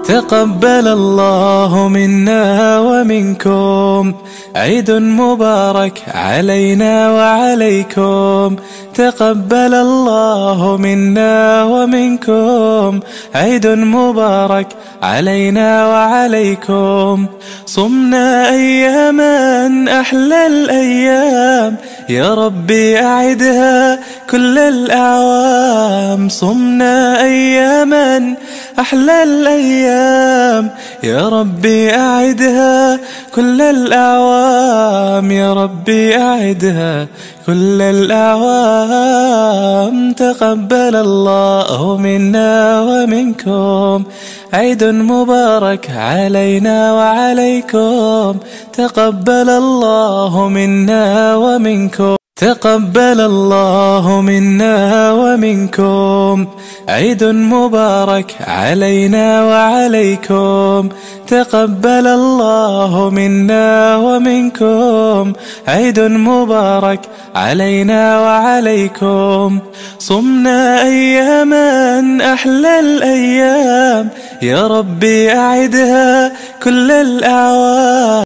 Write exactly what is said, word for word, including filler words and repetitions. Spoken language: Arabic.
تقبل الله منا ومنكم، عيد مبارك علينا وعليكم. تقبل الله منا ومنكم، عيد مبارك علينا وعليكم. صمنا أياما أحلى الأيام، يا ربي أعدها كل الأعوام. صمنا أياما أحلى الأيام، يا ربي أعدها كل الأعوام. يا ربي أعدها كل الأعوام. تقبل الله منا ومنكم، عيد مبارك علينا وعليكم. تقبل الله منا ومنكم، تقبل الله منا ومنكم، عيد مبارك علينا وعليكم. تقبل الله منا ومنكم، عيد مبارك علينا وعليكم. صمنا أياما أحلى الأيام، يا ربي أعدها كل الأعوام.